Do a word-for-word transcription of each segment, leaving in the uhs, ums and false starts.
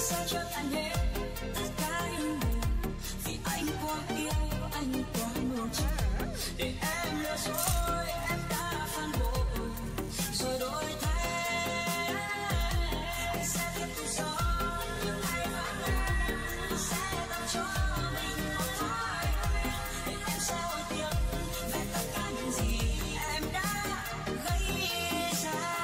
sẽ cho tan hết tất cả những điều vì anh quá yêu anh quá nuông chiều để em lừa dối em đã phản bội rồi đổi thay. Anh sẽ tiếp tục sống những ngày vắng em, anh sẽ tập cho mình một thói quen để em sẽ hối tiếc về tất cả những gì em đã gây ra.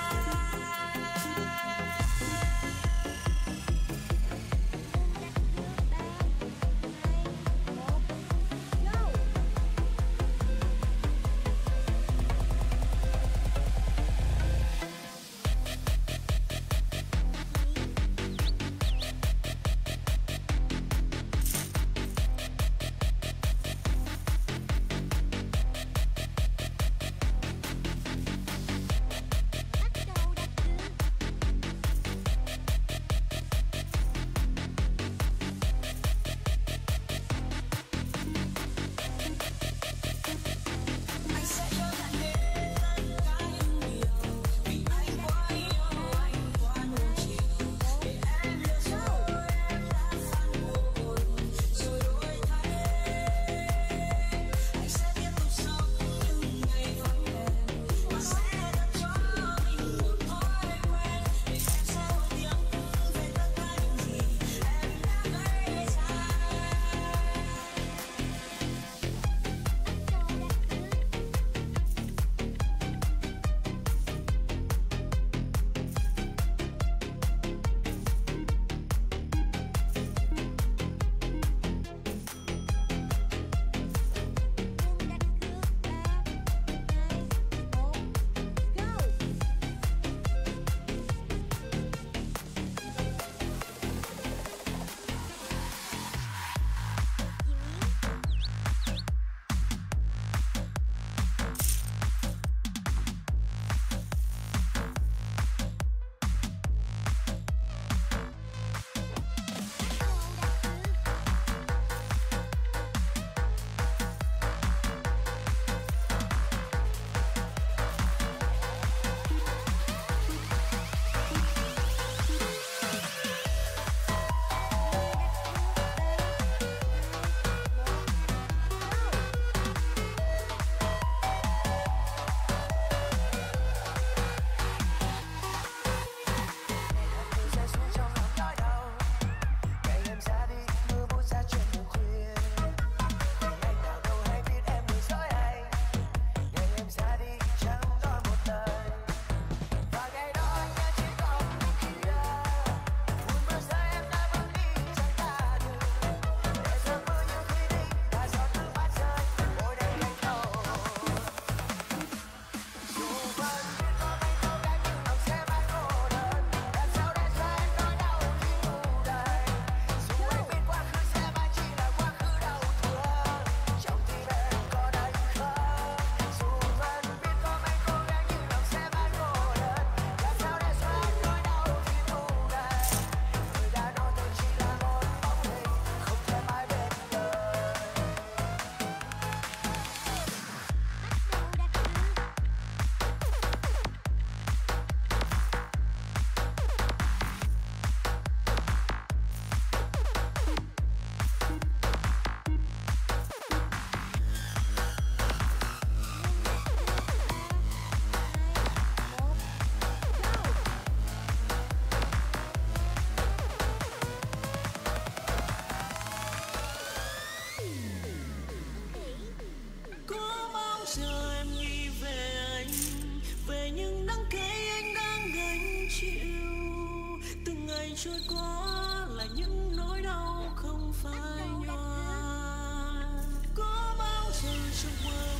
Trôi qua là những nỗi đau không phai nhòa. Có bao giờ trong mơ